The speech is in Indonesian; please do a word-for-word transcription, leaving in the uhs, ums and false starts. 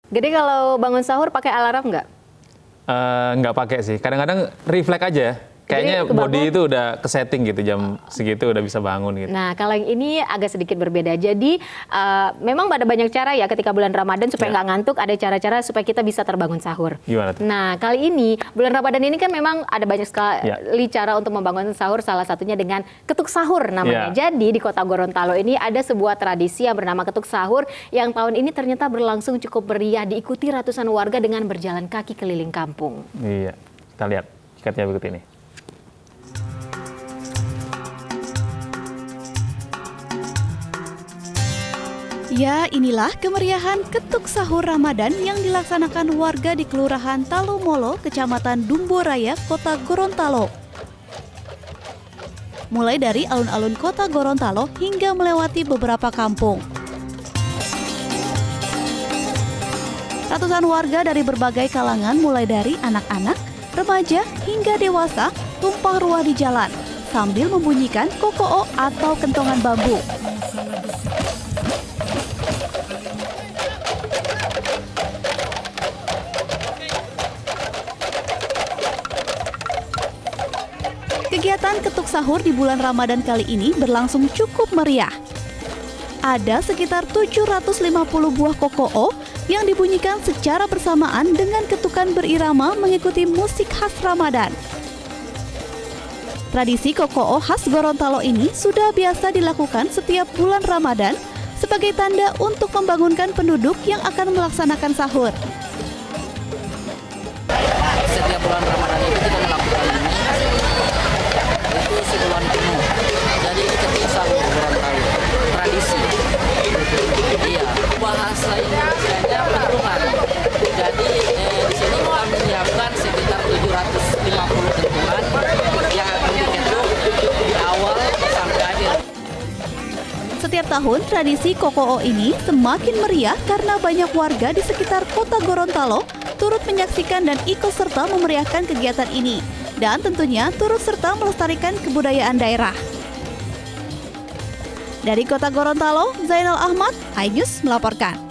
Jadi kalau bangun sahur pakai alarm nggak? Uh, nggak pakai sih. Kadang-kadang refleks aja. Kayaknya body itu udah kesetting gitu, jam segitu udah bisa bangun gitu. Nah, kalau yang ini agak sedikit berbeda. Jadi uh, memang ada banyak cara ya ketika bulan Ramadan supaya nggak ya. ngantuk, ada cara-cara supaya kita bisa terbangun sahur. Gimana tuh? Nah, kali ini bulan Ramadan ini kan memang ada banyak sekali ya. cara untuk membangun sahur, salah satunya dengan ketuk sahur namanya. Ya. Jadi di Kota Gorontalo ini ada sebuah tradisi yang bernama ketuk sahur yang tahun ini ternyata berlangsung cukup meriah, diikuti ratusan warga dengan berjalan kaki keliling kampung. Iya, kita lihat ikatnya berikut ini. Ya, inilah kemeriahan ketuk sahur Ramadan yang dilaksanakan warga di Kelurahan Talomolo, Kecamatan Dumboraya, Kota Gorontalo. Mulai dari alun-alun Kota Gorontalo hingga melewati beberapa kampung. Ratusan warga dari berbagai kalangan mulai dari anak-anak, remaja hingga dewasa tumpah ruah di jalan sambil membunyikan koko'o atau kentongan bambu. Kegiatan ketuk sahur di bulan Ramadan kali ini berlangsung cukup meriah. Ada sekitar tujuh ratus lima puluh buah koko'o yang dibunyikan secara bersamaan dengan ketukan berirama mengikuti musik khas Ramadan. Tradisi koko'o khas Gorontalo ini sudah biasa dilakukan setiap bulan Ramadan sebagai tanda untuk membangunkan penduduk yang akan melaksanakan sahur. Setiap bulan Ramadan itu kita melakukan ini. Itu sebulan penuh. Jadi ini ketuk sahur Gorontalo. Tradisi. Iya. Bahasa Indonesianya pentungan. Jadi eh, di sini kita menyiapkan sekitar tujuh ratus lima puluh pentungan yang akan diketuk di awal sampai akhir. Setiap tahun tradisi koko'o ini semakin meriah karena banyak warga di sekitar Kota Gorontalo turut menyaksikan dan ikut serta memeriahkan kegiatan ini. Dan tentunya turut serta melestarikan kebudayaan daerah. Dari Kota Gorontalo, Zainal Ahmad, iNews melaporkan.